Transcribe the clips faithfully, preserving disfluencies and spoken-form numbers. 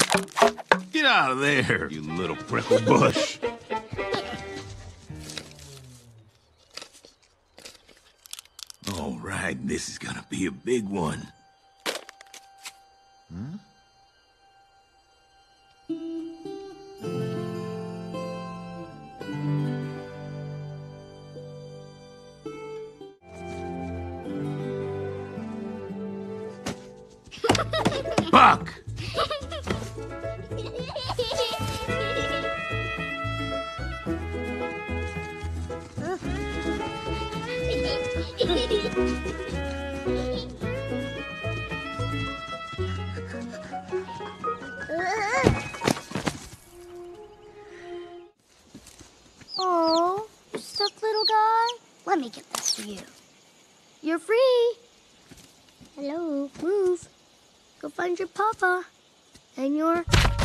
Get out of there, you little prickle bush. All right, this is gonna be a big one. Huh? Buck! Oh, you stuck little guy. Let me get this for you. You're free. Hello, move. Go find your papa and your...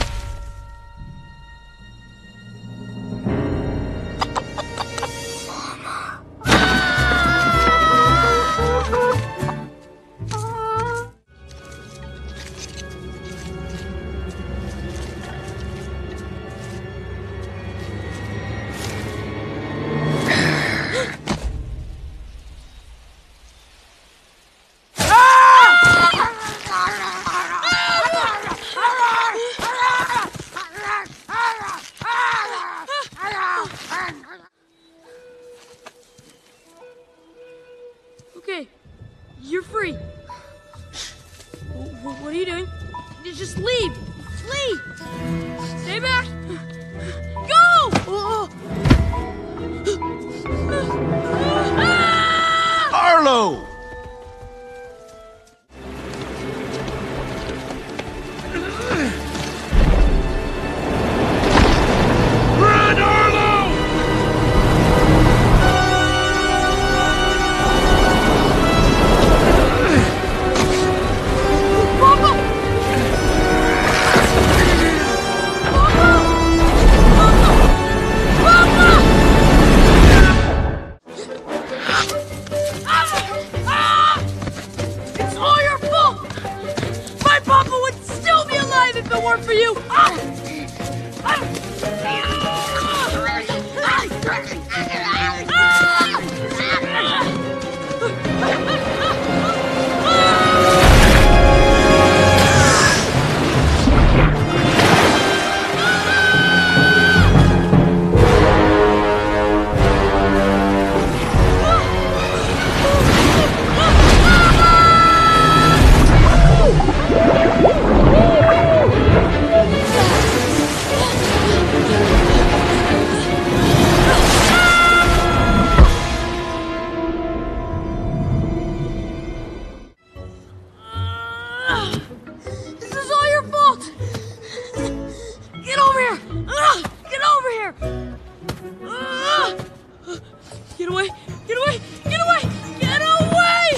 Okay, you're free. W what are you doing? Just leave! Leave! Stay back! Go! Arlo! Run, Arlo! It's all your fault! My papa would still be alive if it weren't for you! Ah! This is all your fault! Get over here! Ugh! Get over here! Ugh! Get away! Get away! Get away! Get away!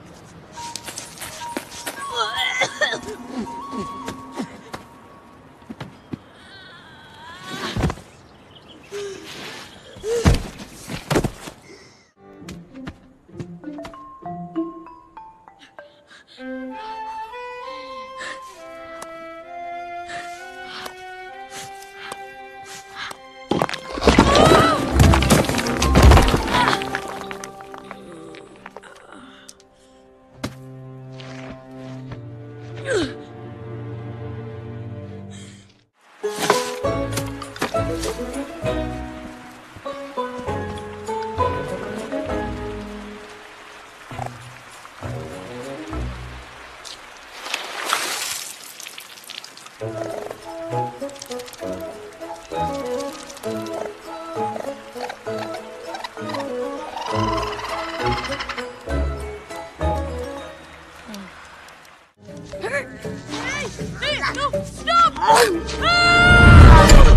Hey! Hey! No! Stop! Ah!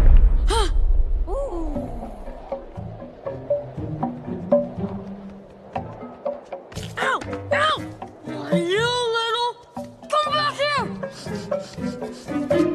Ow! Ow! You little... Come back here!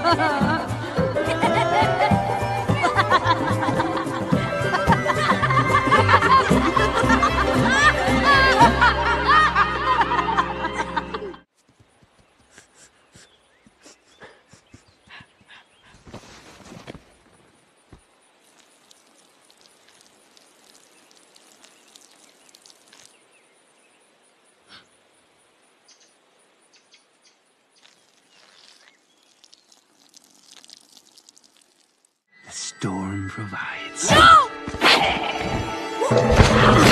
The storm provides. No!